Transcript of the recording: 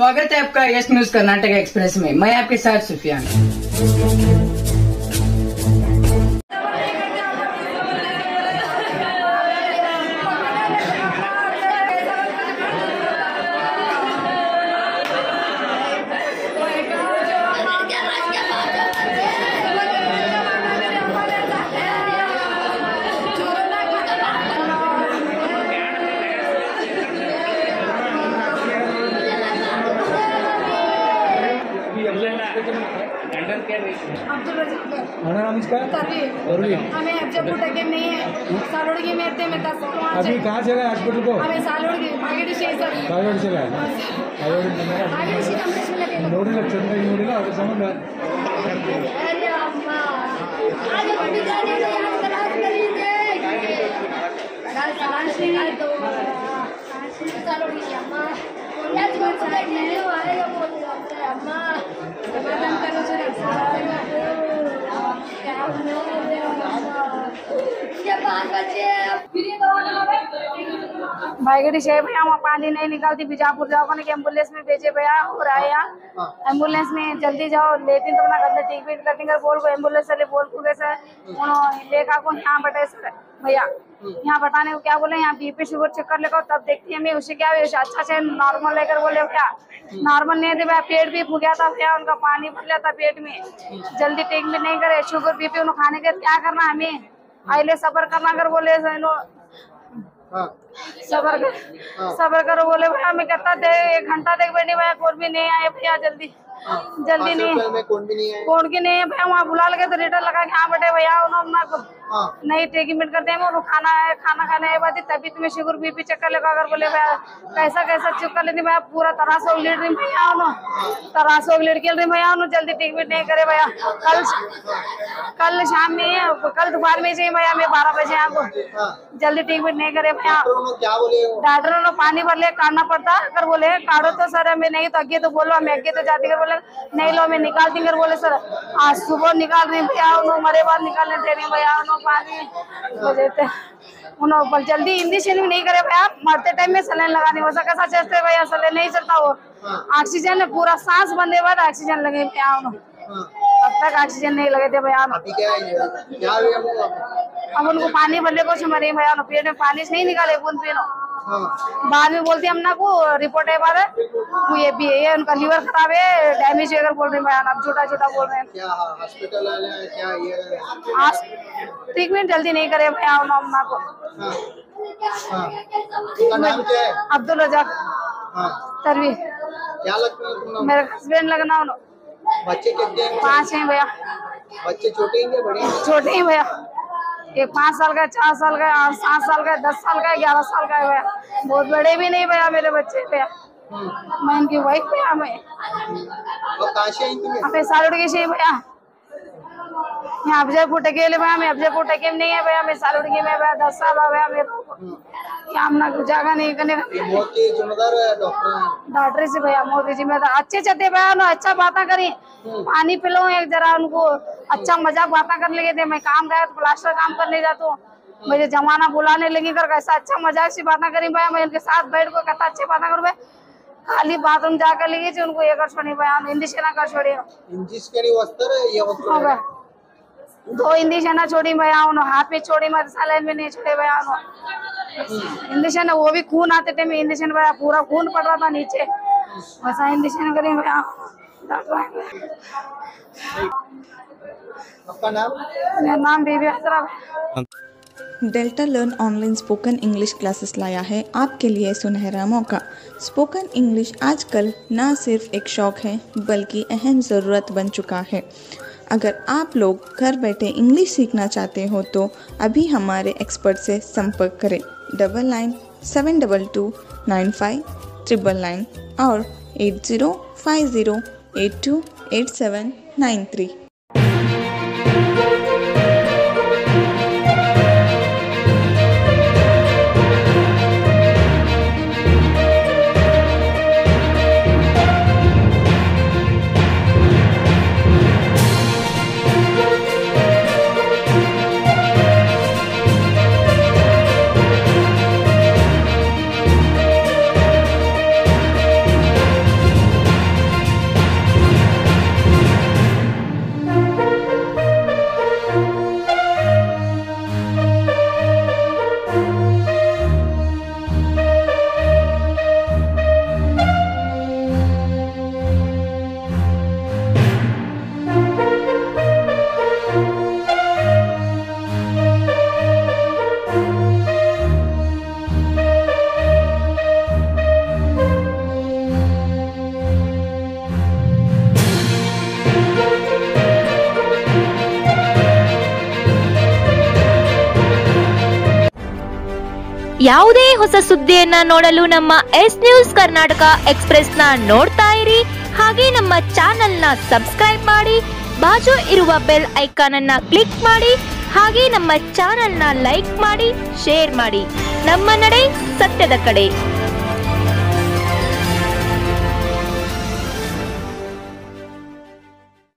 स्वागत है आपका यस न्यूज कर्नाटक एक्सप्रेस में। मैं आपके साथ सुफियान। हमें अफजलपुर गेम नहीं है, सालोड़ गेम है। अभी कहाँ चला है हॉस्पिटल को? हमें सालोड़ की भागेड़ी से सर भागेड़ी चला है। भागेड़ी से हम से लगे नोडिला चंद्र नोडिला अगर समझ में अरे अम्मा आज बड़ी गाड़ी में याद करा करेंगे कल सालांश नहीं तो सालोड़ की अम्मा याद कर सकते हैं आए बोल रहे अम्मा समाधान करो जरा भाईगढ़ी से भैया वहाँ पानी नहीं निकालती, बीजापुर जाओ के एम्बुलेंस में भेजे भैया और आए यहाँ एम्बुलेंस में जल्दी जाओ लेकिन तो ना करते टिकट कटिंग कर बोल को एम्बुलेंस वाले बोल को सर लेखा को यहाँ बटे सर भैया यहाँ बताने को क्या बोले यहाँ बीपी शुगर चेक कर लेगा तब देखती है मैं उसे क्या अच्छा से नॉर्मल लेकर बोले क्या नॉर्मल नहीं थे भैया पेट भी फूक गया था भैया उनका पानी भर लिया था पेट में जल्दी ट्रीटमेंट नहीं करे शुगर बीपी उन्हें खाने के क्या करना हमें आइले सबर करना कर बोले सबर करो बोले भैया मैं कहता दे 1 घंटा देख बैठी भैया कौन भी नहीं आए भैया जल्दी नहीं कौन की नहीं है भैया वहाँ बुला लगे तो रिटर्न लगा के हाँ बेटे भैया उन्होंने नहीं ट्रीटमेंट करते हैं वो खाना खाने के बाद तभी तुम्हें शुगर बीपी चेक कर लेगा अगर बोले भैया कैसा चेक कर लेती भैया पूरा तरह से लीड रही भैया लीड खेल रही भैया जल्दी ट्रीटमेंट नहीं करे भैया कल शाम में कल दोपहर में चाहिए भैया मैं 12 बजे आपको जल्दी ट्रीटमेंट नहीं करे भैया डॉक्टरों ने पानी भर ले काटना पड़ता अगर बोले काटो तो सर मैं नहीं तो अगे तो बोलो मैं अगे तो जाती कर बोले नहीं लो मैं निकालती कर बोले सर आज सुबह निकाल रही भैया उन्होंने मरे बाद निकालने दे रही भैया पानी देते उन्होंने जल्दी इंजेक्शन भी नहीं करे भैया मरते टाइम में सलाइन लगानी हो कैसा चलते भैया सलाइन नहीं चलता वो ऑक्सीजन पूरा सांस बंदे बाद ऑक्सीजन लगे भैया अब तक ऑक्सीजन नहीं लगे थे भैया अब उनको पानी भरले कुछ मरे भैया पेट में पानी से नहीं निकाले बूंद पीनो बाद में बोलती हम ना को रिपोर्ट है बार ये भी है उनका लीवर खराब है डैमेज वगैरह बोल रहे हैं अब झूठा बोल रहे हैं क्या हॉस्पिटल क्या ये ट्रीटमेंट जल्दी नहीं करे भैया अम्मा को नाम क्या है? अब्दुल रजाक तरवी क्या लगता है तुम मेरे हस्बैंड लगना बच्चे कितने हैं? 5 हैं भैया बच्चे छोटे हैं बड़े छोटे हैं भैया एक 5 साल का 4 साल का 7 साल का 10 साल का 11 साल का है भैया बहुत बड़े भी नहीं भैया मेरे बच्चे भैया मैं इनकी वाइफ भैया मैं हमें सालोड़ की चाहिए भैया यहाँ अफजलपुर टकेले भैया मैं अफजलपुर टके में नहीं है भैया मैं सालोड़ की में भैया 10 साल हो गया मेरे को ना जागा नहीं करने डॉक्टर से भैया मोदी जिम्मेदार अच्छे चलते भैया ना अच्छा बातें करी पानी पिलो एक जरा उनको अच्छा मजाक बातें कर लगे थे मैं काम गया तो प्लास्टर काम करने जाता हूँ मुझे जमाना बुलाने लगी कर कैसा अच्छा मजाक से बातें करी भैया मैं उनके साथ बैठ को कहता अच्छे बातें करूँ खाली बाथरूम जाकर लगी थी उनको ये कर छोड़ी भैया इंजेक्शन कर छोड़ी 2 इंजेक्शन छोड़ी भैया उन्होंने हाथ में छोड़ी मत सलाइन में नहीं छोड़े भैया इंजेक्शन वो भी खून आते थे मैं इंजेक्शन भैया पूरा खून पड़ रहा था नीचे वैसा इंजेक्शन करें भैया आपका नाम? मेरा नाम Bibi Hajra. Delta learn online spoken English classes लाया है आपके लिए सुनहरा मौका। स्पोकन इंग्लिश आजकल ना सिर्फ एक शौक है बल्कि अहम ज़रूरत बन चुका है। अगर आप लोग घर बैठे इंग्लिश सीखना चाहते हो तो अभी हमारे एक्सपर्ट से संपर्क करें 9972295999 और 8050828793। ಯಾವುದೇ ಹೊಸ ಸುದ್ದಿಯನ್ನ ನೋಡಲು ನಮ್ಮ ಎಸ್ ನ್ಯೂಸ್ ಕರ್ನಾಟಕ ಎಕ್ಸ್ಪ್ರೆಸ್ ನ ನೋಡ್ತಾ ಇರಿ. ಹಾಗೆ ನಮ್ಮ ಚಾನೆಲ್ ನ ಸಬ್ಸ್ಕ್ರೈಬ್ ಮಾಡಿ, ಬಾಜು ಇರುವ ಬೆಲ್ ಐಕಾನ್ ಅನ್ನ ಕ್ಲಿಕ್ ಮಾಡಿ. ಹಾಗೆ ನಮ್ಮ ಚಾನೆಲ್ ನ ಲೈಕ್ ಮಾಡಿ, ಶೇರ್ ಮಾಡಿ. ನಮ್ಮ ನಡೆ ಸತ್ಯದ ಕಡೆ.